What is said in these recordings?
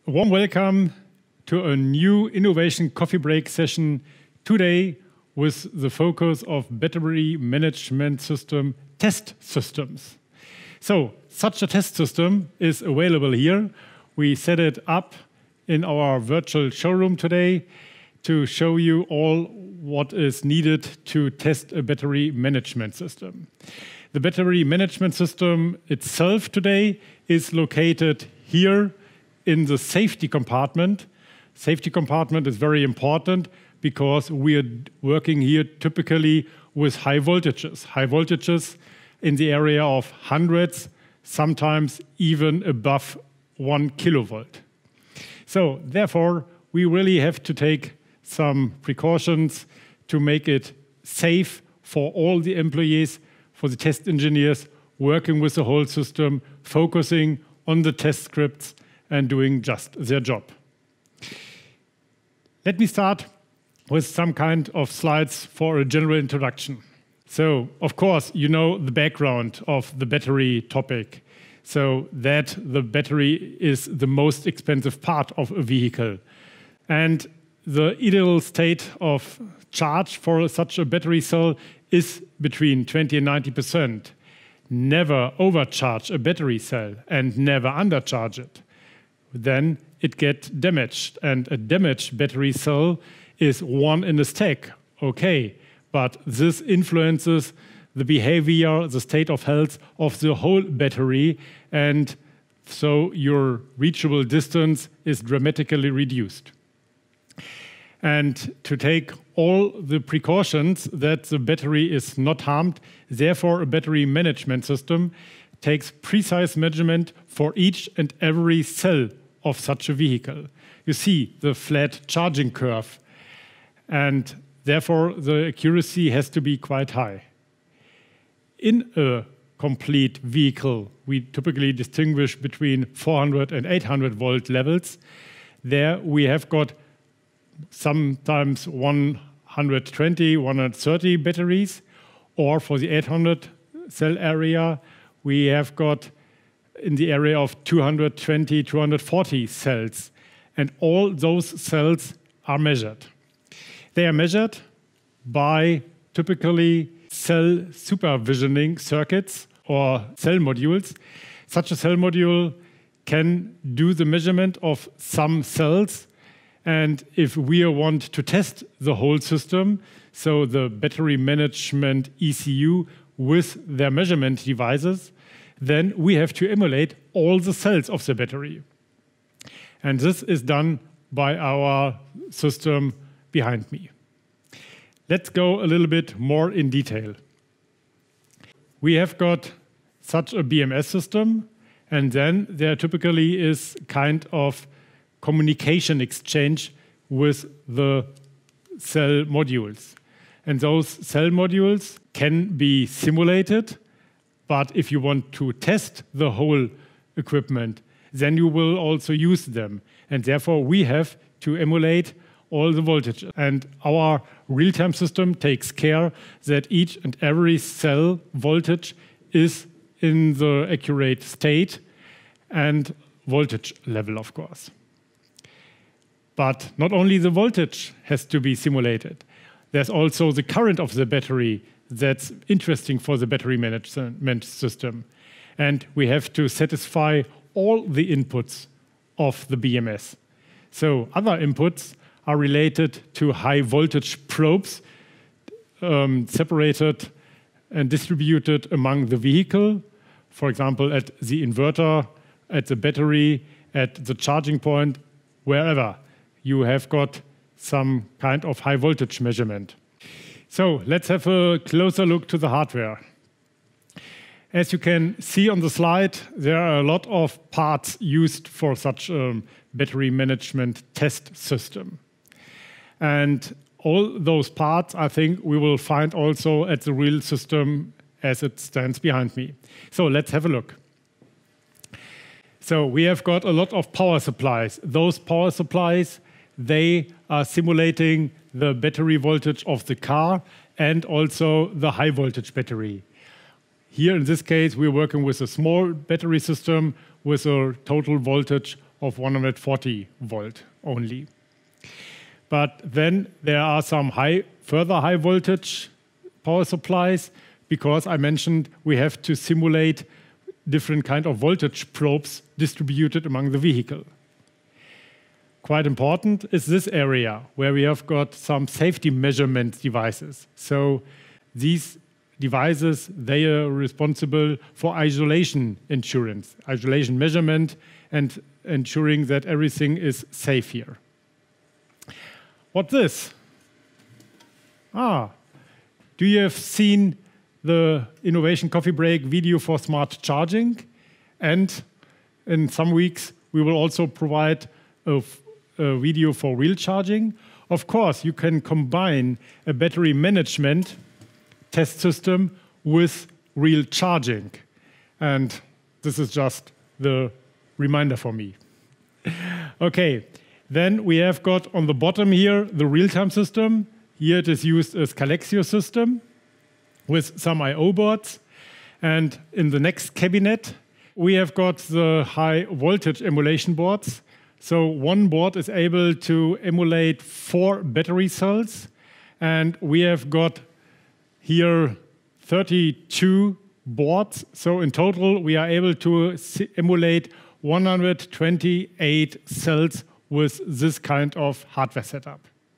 A warm welcome to a new innovation coffee break session today with the focus of battery management system test systems. So such a test system is available here. We set it up in our virtual showroom today to show you all what is needed to test a battery management system. The battery management system itself today is located here in the safety compartment. Safety compartment is very important because we are working here typically with high voltages in the area of hundreds, sometimes even above 1 kilovolt. So therefore, we really have to take some precautions to make it safe for all the employees, for the test engineers working with the whole system, focusing on the test scripts and doing just their job. Let me start with some kind of slides for a general introduction. So, of course, you know the background of the battery topic. So that the battery is the most expensive part of a vehicle. And the ideal state of charge for such a battery cell is between 20 and 90%. Never overcharge a battery cell and never undercharge it. Then it gets damaged, and a damaged battery cell is one in a stack. Okay, but this influences the behavior, the state of health of the whole battery, and so your reachable distance is dramatically reduced. And to take all the precautions that the battery is not harmed, therefore a battery management system takes precise measurement for each and every cell of such a vehicle. You see the flat charging curve, and therefore the accuracy has to be quite high. In a complete vehicle, we typically distinguish between 400 and 800 volt levels. There we have got sometimes 120, 130 batteries, or for the 800 cell area, we have got in the area of 220, 240 cells. And all those cells are measured. They are measured by typically cell supervisioning circuits or cell modules. Such a cell module can do the measurement of some cells. And if we want to test the whole system, so the battery management ECU with their measurement devices, then we have to emulate all the cells of the battery. And this is done by our system behind me. Let's go a little bit more in detail. We have got such a BMS system, and then there typically is kind of communication exchange with the cell modules. And those cell modules can be simulated, but if you want to test the whole equipment, then you will also use them. And therefore, we have to emulate all the voltage. And our real-time system takes care that each and every cell voltage is in the accurate state and voltage level, of course. But not only the voltage has to be simulated. There's also the current of the battery that's interesting for the battery management system. And we have to satisfy all the inputs of the BMS. So other inputs are related to high voltage probes separated and distributed among the vehicle, for example, at the inverter, at the battery, at the charging point, wherever you have got some kind of high voltage measurement. So let's have a closer look to the hardware. As you can see on the slide, there are a lot of parts used for such a battery management test system. And all those parts, I think, we will find also at the real system as it stands behind me. So let's have a look. So we have got a lot of power supplies. Those power supplies, they are simulating the battery voltage of the car and also the high voltage battery. Here in this case, we're working with a small battery system with a total voltage of 140 volt only. But then there are some further high voltage power supplies, because I mentioned we have to simulate different kind of voltage probes distributed among the vehicle. Quite important is this area where we have got some safety measurement devices. So these devices, they are responsible for isolation insurance, isolation measurement, and ensuring that everything is safe here. What's this? Do you have seen the Innovation Coffee Break video for smart charging? And in some weeks, we will also provide a video for real charging. Of course, you can combine a battery management test system with real charging. And this is just the reminder for me. Okay, then we have got on the bottom here the real-time system. Here it is used as Calexio system with some I/O boards. And in the next cabinet, we have got the high voltage emulation boards. So one board is able to emulate 4 battery cells. And we have got here 32 boards. So in total, we are able to emulate 128 cells with this kind of hardware setup.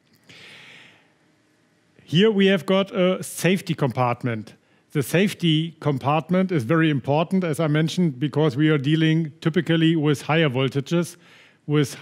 Here we have got a safety compartment. The safety compartment is very important, as I mentioned, because we are dealing typically with higher voltages. With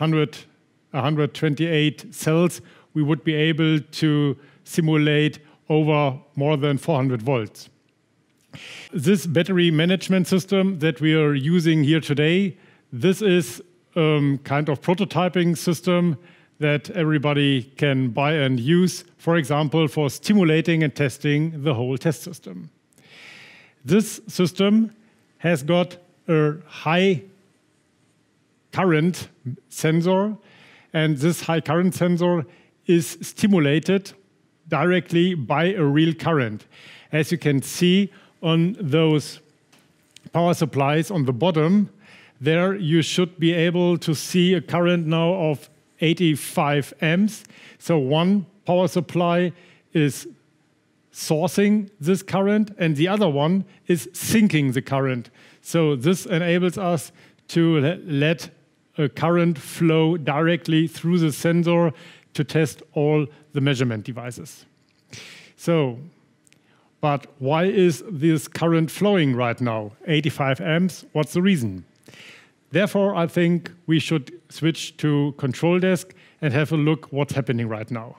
128 cells, we would be able to simulate over more than 400 volts. This battery management system that we are using here today, this is kind of prototyping system that everybody can buy and use, for example, for stimulating and testing the whole test system. This system has got a high current sensor, and this high current sensor is stimulated directly by a real current. As you can see on those power supplies on the bottom, there you should be able to see a current now of 85 amps. So one power supply is sourcing this current, and the other one is sinking the current. So this enables us to let a current flow directly through the sensor to test all the measurement devices. So, but why is this current flowing right now? 85 amps, what's the reason? Therefore, I think we should switch to control desk and have a look what's happening right now.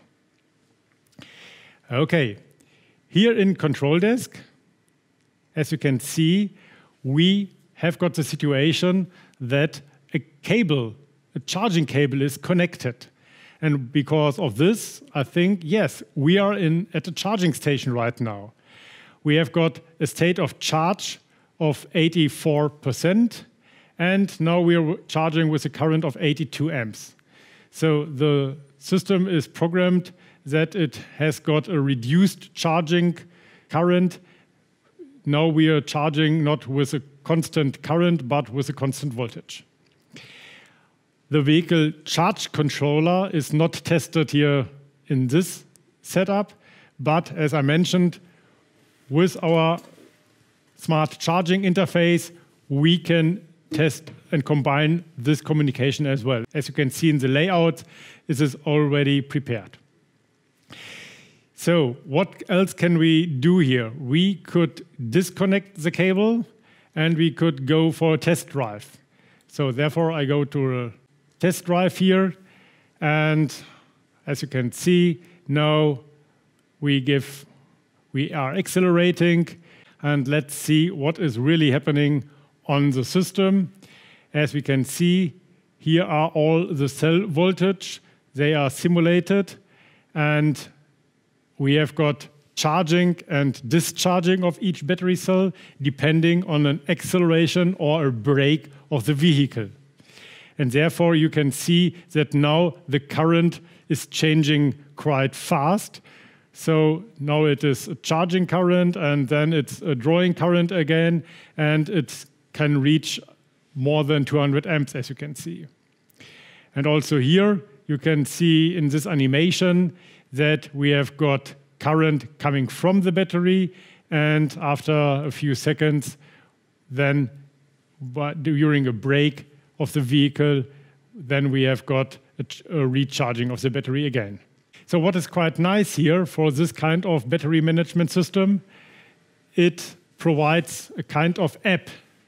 Okay, here in control desk, as you can see, we have got the situation that a charging cable is connected. And because of this, I think, yes, we are at a charging station right now. We have got a state of charge of 84%, and now we are charging with a current of 82 amps. So the system is programmed that it has got a reduced charging current. Now we are charging not with a constant current, but with a constant voltage. The vehicle charge controller is not tested here in this setup, but as I mentioned, with our smart charging interface, we can test and combine this communication as well. As you can see in the layout, this is already prepared. So what else can we do here? We could disconnect the cable and we could go for a test drive. So therefore, I go to a test drive here, and as you can see, now we are accelerating, and let's see what is really happening on the system. As we can see, here are all the cell voltage. They are simulated, and we have got charging and discharging of each battery cell depending on an acceleration or a brake of the vehicle. And therefore, you can see that now the current is changing quite fast. So now it is a charging current, and then it's a drawing current again, and it can reach more than 200 amps, as you can see. And also here, you can see in this animation that we have got current coming from the battery, and after a few seconds, then during a brake of the vehicle, then we have got a recharging of the battery again. So what is quite nice here for this kind of battery management system, it provides a kind of app.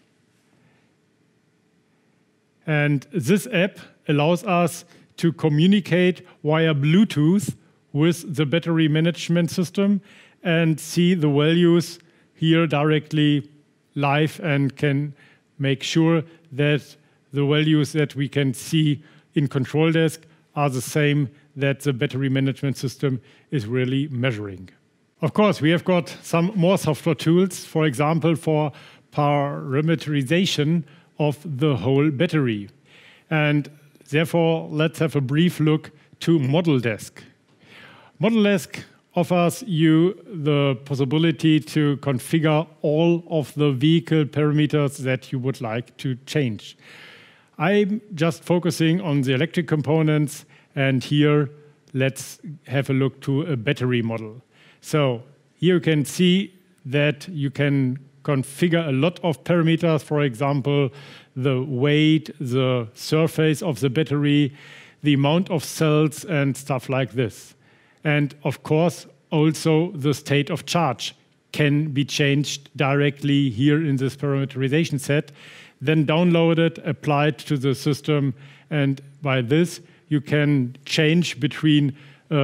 And this app allows us to communicate via Bluetooth with the battery management system and see the values here directly live, and can make sure that the values that we can see in control desk are the same that the battery management system is really measuring. Of course, we have got some more software tools, for example, for parameterization of the whole battery. And therefore, let's have a brief look to Model Desk. Model Desk offers you the possibility to configure all of the vehicle parameters that you would like to change. I'm just focusing on the electric components, and here let's have a look to a battery model. So here you can see that you can configure a lot of parameters, for example, the weight, the surface of the battery, the amount of cells and stuff like this. And of course, also the state of charge can be changed directly here in this parameterization set, then downloaded, applied to the system, and by this you can change between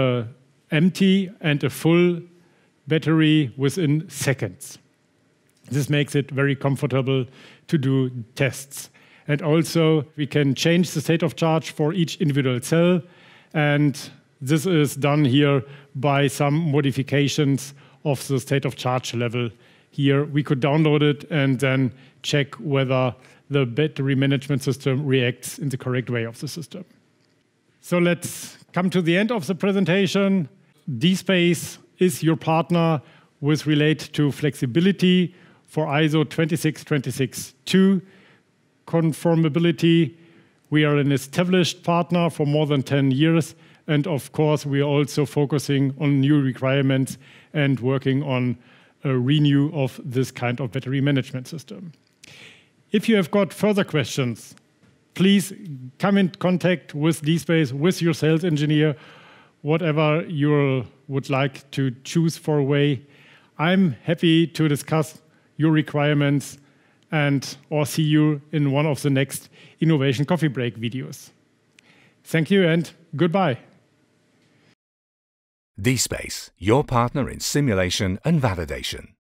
empty and a full battery within seconds. This makes it very comfortable to do tests. And also we can change the state of charge for each individual cell, and this is done here by some modifications of the state of charge level. Here we could download it and then check whether the battery management system reacts in the correct way of the system. So let's come to the end of the presentation. dSPACE is your partner with relate to flexibility for ISO 26262 conformability. We are an established partner for more than 10 years. And of course, we are also focusing on new requirements and working on a renew of this kind of battery management system. If you have got further questions, please come in contact with dSPACE, with your sales engineer, whatever you would like to choose for a way. I'm happy to discuss your requirements or see you in one of the next Innovation Coffee Break videos. Thank you and goodbye. dSPACE, your partner in simulation and validation.